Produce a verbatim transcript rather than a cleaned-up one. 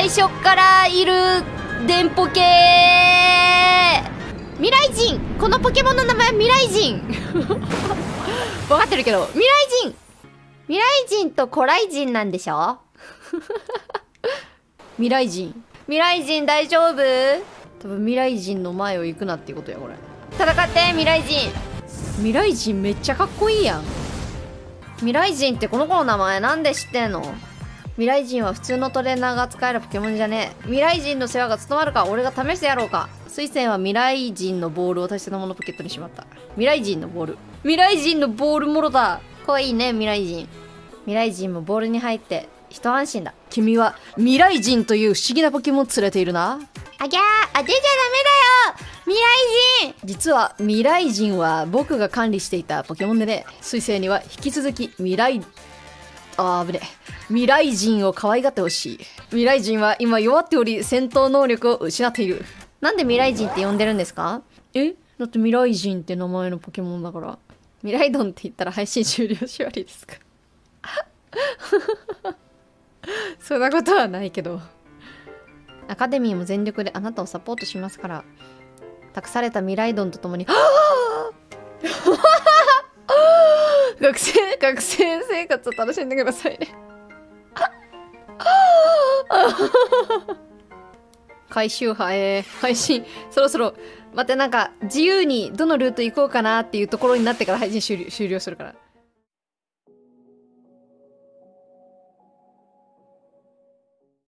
最初からいる電ポケ未来人。このポケモンの名前は未来人分かってるけど、未来人未来人と古来人なんでしょ未来人未来人大丈夫？多分未来人の前を行くなっていうことや。これ戦って未来人。未来人めっちゃかっこいいやん。未来人ってこの子の名前なんで知ってんの？未来人は普通のトレーナーが使えるポケモンじゃねえ。未来人の世話が務まるか。俺が試してやろうか。水仙は未来人のボールを大切なものポケットにしまった。未来人のボール未来人のボールもろだ。かわいいね未来人。未来人もボールに入って一安心だ。君は未来人という不思議なポケモンを連れているな。あぎゃー、当てちゃダメだよ未来人。実は未来人は僕が管理していたポケモンでね。水星には引き続き未来あー危ね未来人を可愛がってほしい。未来人は今弱っており戦闘能力を失っている。なんで未来人って呼んでるんですか？えだって未来人って名前のポケモンだから。未来ドンって言ったら配信終了し割ですか？そんなことはないけど。アカデミーも全力であなたをサポートしますから。託された未来ドンとともに学生学生生活を楽しんでくださいね。回収派えー、配信そろそろ待って、なんか自由にどのルート行こうかなっていうところになってから配信終了終了するから。